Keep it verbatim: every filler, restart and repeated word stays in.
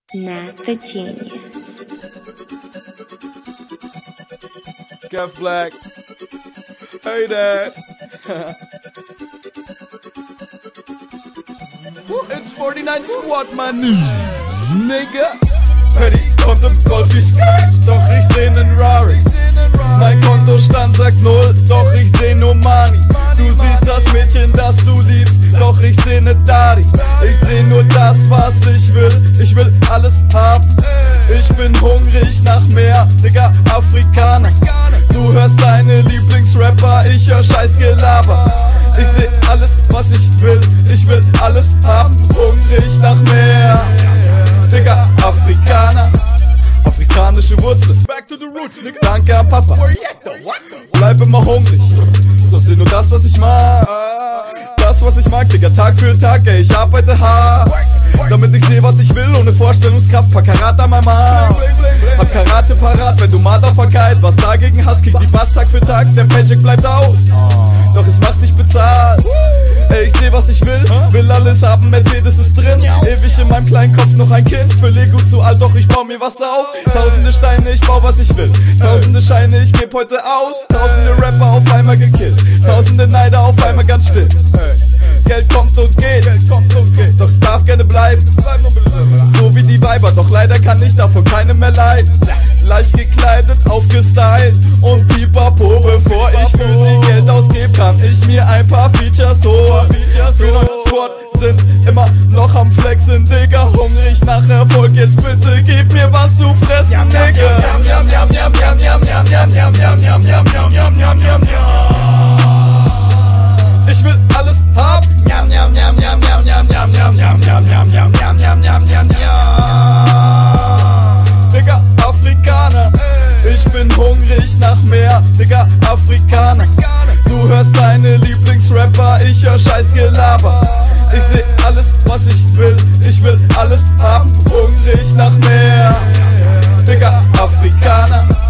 Nat the Genius. Kev Black. Hey Dad. It's forty-nine Squad, man. Nigga. Paddy kommt im Golf wie Sky, doch ich seh nen Rari. Mein Kontostand sagt null, doch ich seh nur Money. Du siehst das Mädchen, das du liebst, doch ich seh ne Daddy. Ich seh nur das, was ich will, ich will alles haben. Ich bin hungrig nach mehr, Digga, Afrikaner. Du hörst deine Lieblingsrapper, ich hör Scheißgelaber. Ich seh alles, was ich will, ich will alles haben. Hungrig nach mehr, Digga, Afrikaner. Afrikanische Wurzeln. Back to the roots, nigga. Danke an Papa. Bleib immer hungrig. Doch seh nur das, was ich mag. Das, was ich mag, Digga, Tag für Tag, ey, ich arbeite hart. Damit ich seh, was ich will, ohne Vorstellungskraft. Pack Karat an meinem Arm. Hab Karate parat, wenn du Motherfucker was dagegen hast, krieg die Bass Tag für Tag. Der Paycheck bleibt aus, doch es macht sich bezahlt. Ey, ich seh, was ich will, will alles haben, Mercedes ist drin. Ewig in meinem kleinen Kopf noch ein Kind, für Lego zu alt, doch ich bau mir was auf. Tausende Steine, ich bau, was ich will. Tausende Scheine, ich geb heute aus. Tausende Rapper auf einmal gekillt. Tausende Neider auf einmal ganz still. Geld kommt und geht, doch es darf gerne bleiben. So wie die Weiber, doch leider kann ich davon keinem mehr leiden. Leicht gekleidet, aufgestylt und pipapo. Bevor ich für sie Geld ausgebe, kann ich mir ein paar Features holen. neunundneunzig Squad sind immer noch am Flexen, Digga. Hungrig nach Erfolg, jetzt bitte gib mir was zu fressen, Digga. Ich will alles haben. Digga, Afrikaner. Ich bin hungrig nach mehr, Digga, Afrikaner. Du hörst deine Lieblingsrapper, ich hör Scheißgelaber. Ich seh alles, was ich will, ich will alles haben. Hungrig nach mehr, Digga, Afrikaner.